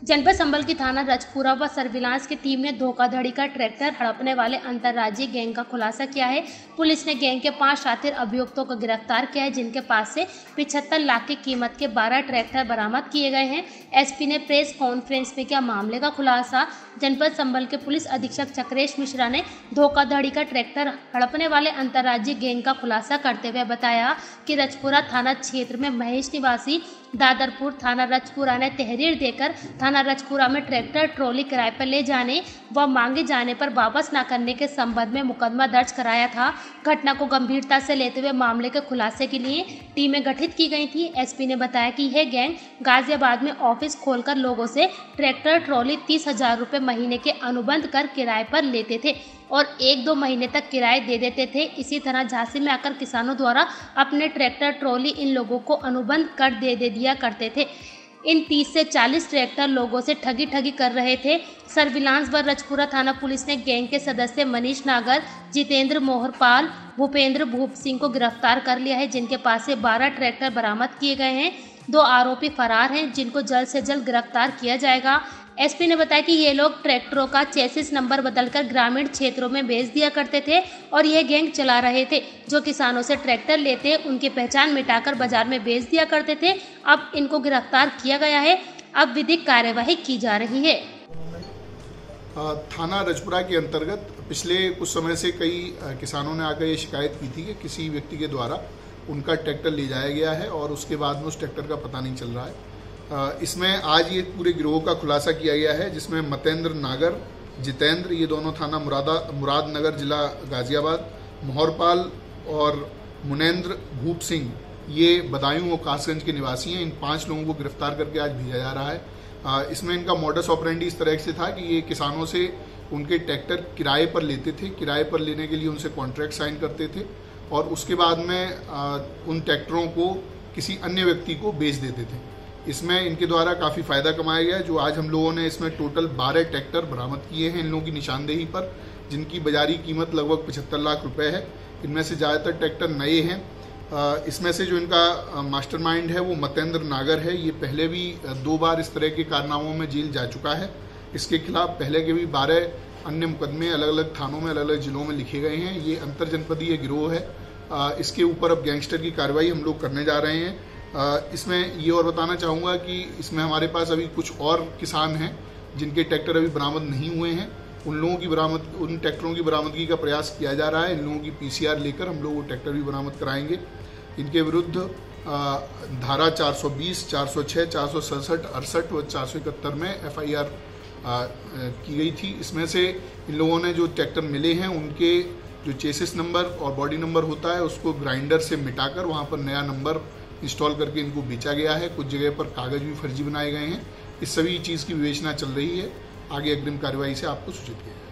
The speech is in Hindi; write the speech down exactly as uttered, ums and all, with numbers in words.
जनपद संबल की थाना रजपुरा व सर्विलांस की टीम ने धोखाधड़ी का ट्रैक्टर हड़पने वाले अंतर्राज्यीय गैंग का खुलासा किया है। पुलिस ने गैंग के पांच शातिर अभियुक्तों को गिरफ्तार किया है, जिनके पास से पिछहत्तर लाख की कीमत के बारह ट्रैक्टर बरामद किए गए हैं। एसपी ने प्रेस कॉन्फ्रेंस में किया मामले का खुलासा। जनपद संबल के पुलिस अधीक्षक चक्रेश मिश्रा ने धोखाधड़ी का ट्रैक्टर हड़पने वाले अंतर्राज्यीय गैंग का खुलासा करते हुए बताया कि रजपुरा थाना क्षेत्र में महेश निवासी दादरपुर थाना रजपुरा ने तहरीर देकर थाना रजपुरा में ट्रैक्टर ट्रॉली किराए पर ले जाने व मांगे जाने पर वापस न करने के संबंध में मुकदमा दर्ज कराया था। घटना को गंभीरता से लेते हुए मामले के खुलासे के लिए टीमें गठित की गई थी। एसपी ने बताया कि यह गैंग गाजियाबाद में ऑफिस खोलकर लोगों से ट्रैक्टर ट्रॉली तीस हजार रुपये महीने के अनुबंध कर किराए पर लेते थे और एक दो महीने तक किराए दे देते थे। इसी तरह झांसी में आकर किसानों द्वारा अपने ट्रैक्टर ट्रॉली इन लोगों को अनुबंध कर दे दे दिया करते थे। इन तीस से चालीस ट्रैक्टर लोगों से ठगी ठगी कर रहे थे। सर्विलांस व रजपुरा थाना पुलिस ने गैंग के सदस्य मनीष नागर, जितेंद्र मोहरपाल, भूपेंद्र भूप सिंह को गिरफ्तार कर लिया है, जिनके पास से बारह ट्रैक्टर बरामद किए गए हैं। दो आरोपी फरार हैं, जिनको जल्द से जल्द गिरफ्तार किया जाएगा। एसपी ने बताया कि ये लोग ट्रैक्टरों का चेसिस नंबर बदलकर ग्रामीण क्षेत्रों में बेच दिया करते थे और यह गैंग चला रहे थे। जो किसानों से ट्रैक्टर लेते उनकी पहचान मिटाकर बाजार में बेच दिया करते थे। अब इनको गिरफ्तार किया गया है। अब विधिक कार्यवाही की जा रही है। थाना रजपुरा के अंतर्गत पिछले कुछ समय से कई किसानों ने आकर ये शिकायत की थी कि किसी व्यक्ति के द्वारा उनका ट्रैक्टर ले जाया गया है और उसके बाद में उस ट्रैक्टर का पता नहीं चल रहा है। इसमें आज ये पूरे गिरोह का खुलासा किया गया है, जिसमें मतेंद्र नागर, जितेंद्र, ये दोनों थाना मुरादा मुरादनगर जिला गाजियाबाद, मोहरपाल और मुनेंद्र भूप सिंह ये बदायूं और कासगंज के निवासी हैं। इन पांच लोगों को गिरफ्तार करके आज भेजा जा रहा है। इसमें इनका मॉडस ऑपरेंडी इस तरह से था कि ये किसानों से उनके ट्रैक्टर किराए पर लेते थे, किराए पर लेने के लिए उनसे कॉन्ट्रैक्ट साइन करते थे और उसके बाद में उन ट्रैक्टरों को किसी अन्य व्यक्ति को बेच देते थे। इसमें इनके द्वारा काफ़ी फ़ायदा कमाया गया, जो आज हम लोगों ने इसमें टोटल बारह ट्रैक्टर बरामद किए हैं इन लोगों की निशानदेही पर, जिनकी बाजारी कीमत लगभग पचहत्तर लाख रुपए है। इनमें से ज़्यादातर ट्रैक्टर नए हैं। इसमें से जो इनका मास्टरमाइंड है वो मतेंद्र नागर है। ये पहले भी दो बार इस तरह के कारनामों में जेल जा चुका है। इसके खिलाफ पहले के भी बारह अन्य मुकदमे अलग अलग थानों में अलग अलग जिलों में लिखे गए हैं। ये अंतर जनपदीय गिरोह है। इसके ऊपर अब गैंगस्टर की कार्रवाई हम लोग करने जा रहे हैं। इसमें ये और बताना चाहूँगा कि इसमें हमारे पास अभी कुछ और किसान हैं जिनके ट्रैक्टर अभी बरामद नहीं हुए हैं। उन लोगों की बरामद उन ट्रैक्टरों की बरामदगी का प्रयास किया जा रहा है। इन लोगों की पीसीआर लेकर हम लोग वो ट्रैक्टर भी बरामद कराएंगे। इनके विरुद्ध धारा चार सौ बीस, चार सौ छह, चार सौ सड़सठ, अड़सठ व चार सौ इकहत्तर में एफआईआर की गई थी। इसमें से इन लोगों ने जो ट्रैक्टर मिले हैं उनके जो चेसिस नंबर और बॉडी नंबर होता है उसको ग्राइंडर से मिटाकर वहाँ पर नया नंबर इंस्टॉल करके इनको बेचा गया है। कुछ जगह पर कागज भी फर्जी बनाए गए हैं। इस सभी चीज़ की विवेचना चल रही है। आगे अग्रिम कार्रवाई से आपको सूचित किया जाएगा।